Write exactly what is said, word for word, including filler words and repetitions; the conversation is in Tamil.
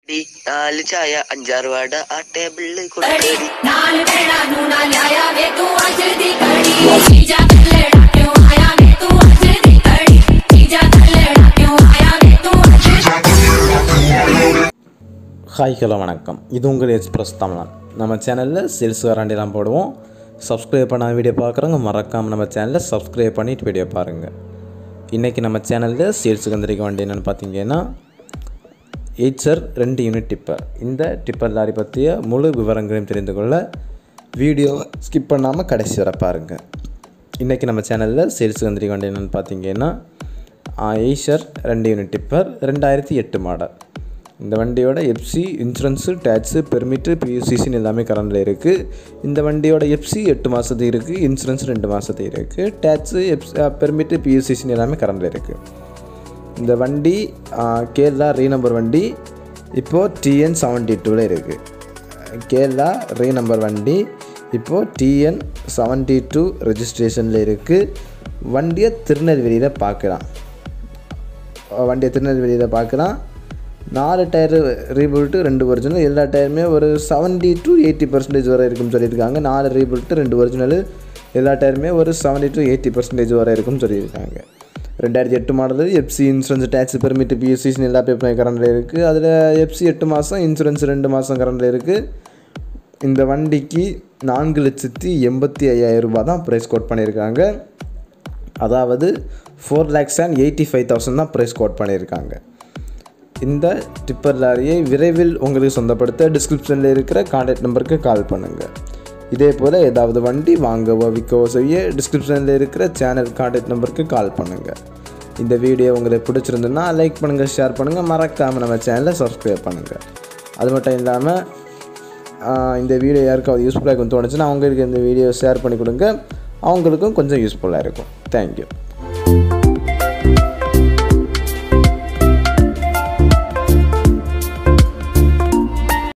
നാല് ചായ അഞ്ചാറ് വട ആ ടേബിളിൽ കൊടുക്കടി നാല് വേള നൂനാലായ വേ തൂ അജതി കടി ചീജാ കല്ലടാ ക്യോ ആയാ വേ തൂ അജതി കടി ചീജാ കല്ലടാ ക്യോ ആയാ വേ തൂ ஹாய் ஹலோ வணக்கம். இது உங்கள் எக்ஸ்பிரஸ் தமிழன். நம்ம சேனலில் சேல்ஸ் வாரண்டிலாம் போடுவோம். சப்ஸ்கிரைப் பண்ண வீடியோ பார்க்குறவங்க மறக்காமல் நம்ம சேனலில் சப்ஸ்கிரைப் பண்ணிவிட்டு வீடியோ பாருங்கள். இன்றைக்கி நம்ம சேனலில் சேல்ஸுக்கு வந்திருக்க வண்டி என்னென்னு பார்த்தீங்கன்னா எய்ட்சர் ரெண்டு யூனிட் டிப்பர். இந்த டிப்பர் லாரி பற்றிய முழு விவரங்களையும் தெரிந்து கொள்ள வீடியோ ஸ்கிப் பண்ணாமல் கடைசி வர பாருங்கள். இன்றைக்கி நம்ம சேனலில் சேல்ஸுக்கு வந்திருக்க வண்டி என்னென்னு பார்த்தீங்கன்னா எய்ட்சர் ரெண்டு யூனிட் டிப்பர் ரெண்டாயிரத்தி எட்டு மாடல். இந்த வண்டியோட எஃப்சி, இன்சூரன்ஸு, டேக்ஸு, பெர்மிட்டு, பியூசிசின்னு எல்லாமே கரண்டில் இருக்குது. இந்த வண்டியோட எஃப்சி எட்டு மாதத்துக்கு இருக்குது, இன்சூரன்ஸ் ரெண்டு மாதத்துக்கு இருக்குது, டேக்ஸு, எஃப்ஸ் பெர்மிட்டு, பியூசிசின்னு எல்லாமே கரண்டில் இருக்குது. இந்த வண்டி கேரளா ரீ நம்பர் வண்டி இப்போது டிஎன் செவன்ட்டி டூவில் இருக்குது. கேரளா ரீ நம்பர் வண்டி இப்போது டிஎன் செவன்ட்டி டூ ரெஜிஸ்ட்ரேஷனில் இருக்குது. வண்டியை திருநெல்வேலியில் பார்க்கலாம். வண்டியை திருநெல்வேலியில் பார்க்கலாம். நாலு டயரு ரீபில்ட்டு, ரெண்டு ஒரிஜினல். எல்லா டயருமே ஒரு செவன்ட்டி டு எயிட்டி பர்சன்டேஜ் வரை இருக்குன்னு சொல்லியிருக்காங்க. நாலு ரீபில்ட்டு, ரெண்டு ஒரிஜினல். எல்லா டயருமே ஒரு செவன்ட்டி டு எயிட்டி பர்சன்டேஜ் வரை இருக்குன்னு சொல்லியிருக்காங்க. ரெண்டாயிரத்தி எட்டு model. FC, insurance, tax, permit, பியூசிஸ்னு எல்லா பேப்பரும் கரண்டில் இருக்குது. அதில் எஃப்சி எட்டு மாதம், இன்சூரன்ஸ் ரெண்டு மாதம் கரண்டில் இருக்குது. இந்த வண்டிக்கு நான்கு லட்சத்தி எண்பத்தி ஐயாயிரம் ரூபா தான் ப்ரைஸ் கோட் பண்ணியிருக்காங்க. அதாவது four lakhs and eighty five thousand தான் ப்ரைஸ் கோட் பண்ணியிருக்காங்க. இந்த டிப்பர் லாரியை விரைவில் உங்களுக்கு சொந்தப்படுத்த டிஸ்கிரிப்ஷனில் இருக்கிற கான்டாக்ட் நம்பருக்கு கால் பண்ணுங்கள். இதே போல் ஏதாவது வண்டி வாங்கவோ விற்கவோ செய்ய டிஸ்கிரிப்ஷனில் இருக்கிற சேனல் கான்டாக்ட் நம்பருக்கு கால் பண்ணுங்கள். இந்த வீடியோ உங்களுக்கு பிடிச்சிருந்துன்னா லைக் பண்ணுங்கள், ஷேர் பண்ணுங்கள், மறக்காமல் நம்ம சேனலை சப்ஸ்கிரைப் பண்ணுங்கள். அது மட்டும் இல்லாமல் இந்த வீடியோ யாருக்காவது யூஸ்ஃபுல்லாக இருக்கும் தோணுச்சுன்னா அவங்களுக்கு இந்த வீடியோ ஷேர் பண்ணி கொடுங்க. அவங்களுக்கும் கொஞ்சம் யூஸ்ஃபுல்லாக இருக்கும். தேங்க்யூ.